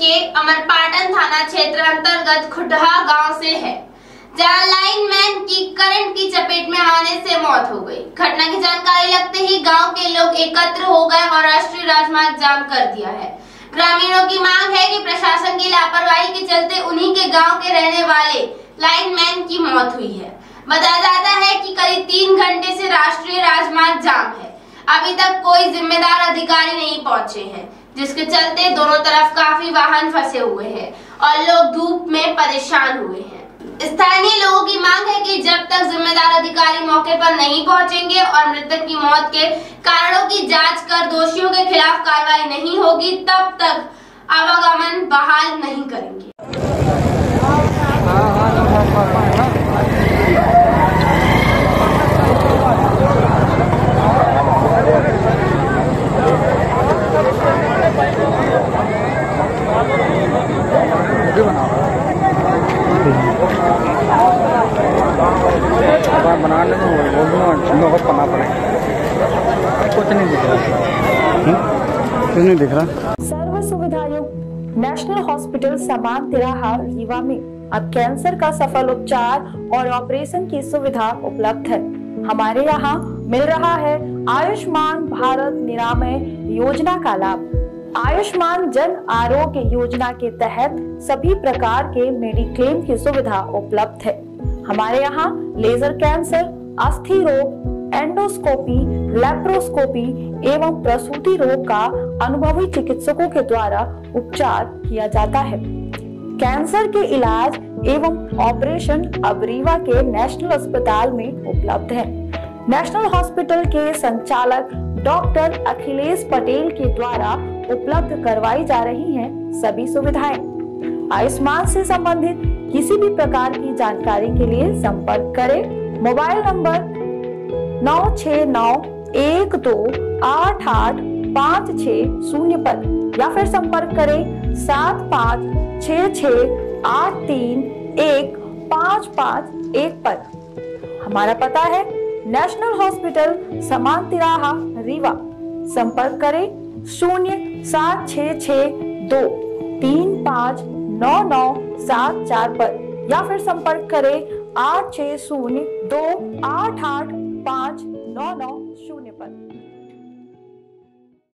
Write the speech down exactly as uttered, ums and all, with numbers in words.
के अमरपाटन थाना क्षेत्र अंतर्गत खुटहा गांव से है, जहां लाइनमैन की करंट की चपेट में आने से मौत हो गई। घटना की जानकारी लगते ही गांव के लोग एकत्र हो गए और राष्ट्रीय राजमार्ग जाम कर दिया है। ग्रामीणों की मांग है कि प्रशासन की लापरवाही के चलते उन्हीं के गांव के रहने वाले लाइनमैन की मौत हुई है। बताया जाता है कि करीब तीन घंटे से राष्ट्रीय राजमार्ग जाम है। अभी तक कोई जिम्मेदार अधिकारी नहीं पहुंचे हैं, जिसके चलते दोनों तरफ काफी वाहन फंसे हुए हैं और लोग धूप में परेशान हुए हैं। स्थानीय लोगों की मांग है कि जब तक जिम्मेदार अधिकारी मौके पर नहीं पहुंचेंगे और मृतक की मौत के कारणों की जांच कर दोषियों के खिलाफ कार्रवाई नहीं होगी, तब तक आवागमन बहाल नहीं करेंगे। बनाने में बहुत पना पड़ेगा, कुछ नहीं दिख रहा, कुछ नहीं दिख रहा। सर्व सुविधायुक्त नेशनल हॉस्पिटल समान तिराहा रीवा में अब कैंसर का सफल उपचार और ऑपरेशन की सुविधा उपलब्ध है। हमारे यहाँ मिल रहा है आयुष्मान भारत निरामय योजना का लाभ। आयुष्मान जन आरोग्य योजना के तहत सभी प्रकार के मेडिक्लेम की सुविधा उपलब्ध है। हमारे यहाँ लेजर कैंसर, अस्थि रोग, एंडोस्कोपी, लेप्रोस्कोपी एवं प्रसूति रोग का अनुभवी चिकित्सकों के द्वारा उपचार किया जाता है। कैंसर के इलाज एवं ऑपरेशन अब रीवा के नेशनल अस्पताल में उपलब्ध है। नेशनल हॉस्पिटल के संचालक डॉक्टर अखिलेश पटेल के द्वारा उपलब्ध करवाई जा रही हैं सभी सुविधाएं। आयुष्मान से संबंधित किसी भी प्रकार की जानकारी के लिए संपर्क करें मोबाइल नंबर नौ छह नौ एक दो आठ आठ पाँच छह शून्य पर या फिर संपर्क करें सात पाँच छह छह आठ तीन एक पाँच पाँच एक पर। हमारा पता है नेशनल हॉस्पिटल समान तिराहा रीवा। संपर्क करें शून्य सात छह छह दो तीन पाँच नौ नौ सात चार पर या फिर संपर्क करें आठ छह शून्य दो आठ आठ पाँच नौ नौ।